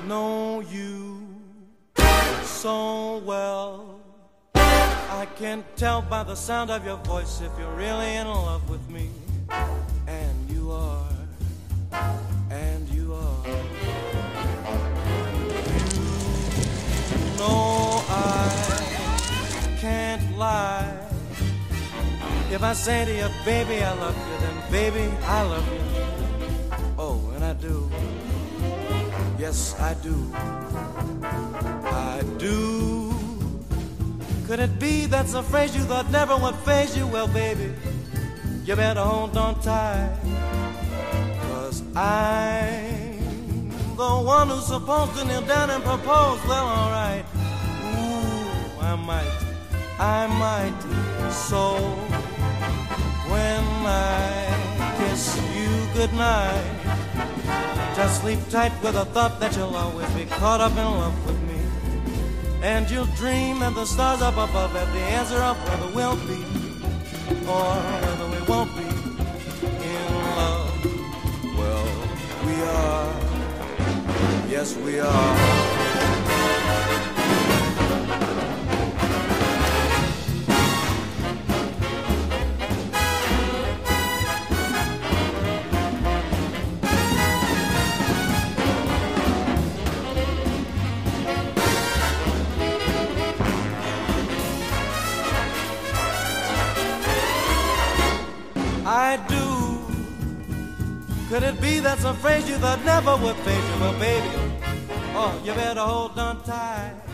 know you so well. I can tell by the sound of your voice if you're really in love with me. And you are, and you are. You know I can't lie. If I say to you, baby, I love you, then baby, I love you. Oh, and I do. Yes, I do. I do. Could it be that's a phrase you thought never would faze you? Well, baby, you better hold on tight, 'cause I'm the one who's supposed to kneel down and propose. Well, alright. Ooh, I might. So when I kiss you goodnight, just sleep tight with the thought that you'll always be caught up in love with me. And you'll dream that the stars up above have the answer of whether we'll be or whether we won't be in love. Well, we are. Yes, we are. I do. Could it be that's a phrase you thought never would faze you? Well, baby, oh, you better hold on tight.